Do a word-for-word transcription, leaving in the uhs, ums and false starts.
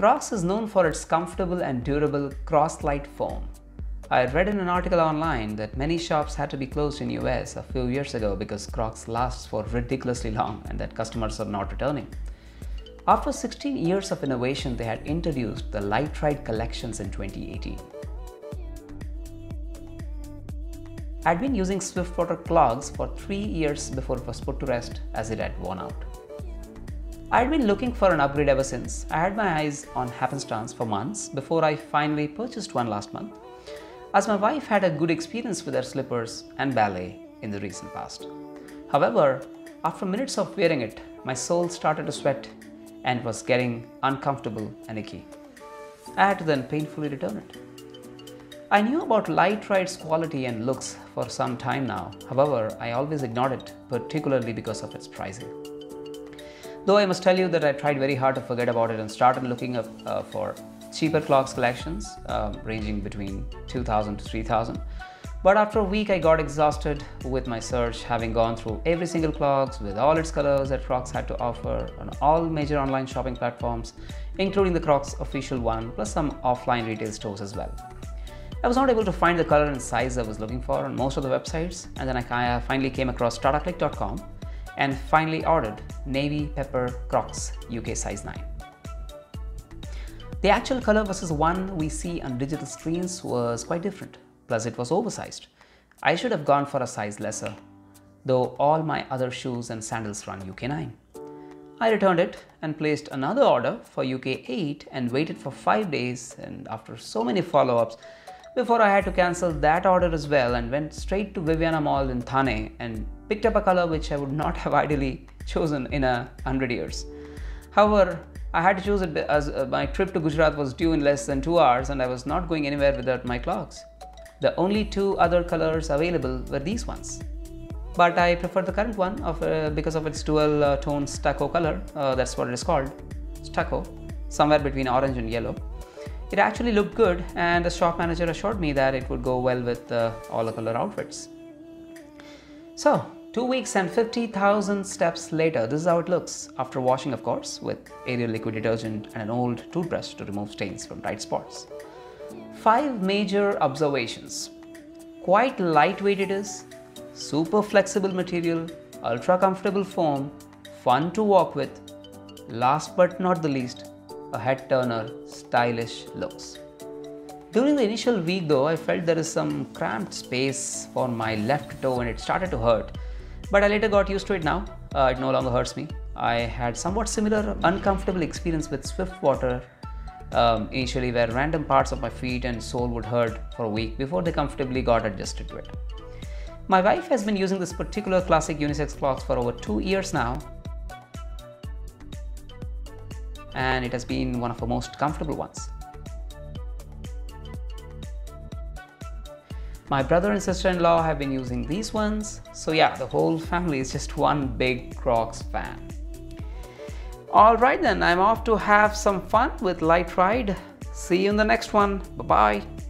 Crocs is known for its comfortable and durable Croslite foam. I read in an article online that many shops had to be closed in U S a few years ago because Crocs lasts for ridiculously long and that customers are not returning. After sixteen years of innovation, they had introduced the Lite-Ride collections in twenty eighteen. I had been using Swiftwater clogs for three years before it was put to rest as it had worn out. I had been looking for an upgrade ever since. I had my eyes on Happenstance for months before I finally purchased one last month, as my wife had a good experience with her slippers and ballet in the recent past. However, after minutes of wearing it, my sole started to sweat and was getting uncomfortable and icky. I had to then painfully return it. I knew about Lite-Ride's quality and looks for some time now. However, I always ignored it, particularly because of its pricing. Though I must tell you that I tried very hard to forget about it and started looking up uh, for cheaper clogs collections um, ranging between two thousand to three thousand. But after a week I got exhausted with my search, having gone through every single clogs with all its colors that Crocs had to offer on all major online shopping platforms, including the Crocs official one, plus some offline retail stores as well. I was not able to find the color and size I was looking for on most of the websites, and then I finally came across Startaclick dot com and finally ordered Navy Pepper Crocs U K size nine. The actual color versus the one we see on digital screens was quite different, plus it was oversized. I should have gone for a size lesser, though all my other shoes and sandals run U K nine. I returned it and placed another order for U K eight and waited for five days, and after so many follow-ups, before I had to cancel that order as well, and went straight to Viviana Mall in Thane and picked up a color which I would not have ideally chosen in a hundred years. However, I had to choose it as my trip to Gujarat was due in less than two hours and I was not going anywhere without my clogs. The only two other colors available were these ones. But I prefer the current one of, uh, because of its dual uh, tone stucco color, uh, that's what it is called, stucco, somewhere between orange and yellow. It actually looked good, and the shop manager assured me that it would go well with uh, all the color outfits. So, two weeks and fifty thousand steps later, this is how it looks after washing, of course, with Ariel liquid detergent and an old toothbrush to remove stains from tight spots. Five major observations. Quite lightweight it is, super flexible material, ultra comfortable foam, fun to walk with, last but not the least, a head turner, stylish looks. During the initial week though, I felt there is some cramped space for my left toe and it started to hurt. But I later got used to it now. Uh, it no longer hurts me. I had somewhat similar uncomfortable experience with Swiftwater um, initially, where random parts of my feet and sole would hurt for a week before they comfortably got adjusted to it. My wife has been using this particular classic unisex clogs for over two years now, and it has been one of the most comfortable ones. My brother and sister-in-law have been using these ones, so yeah, the whole family is just one big Crocs fan. Alright then, I'm off to have some fun with Lite-Ride. See you in the next one. Bye-bye.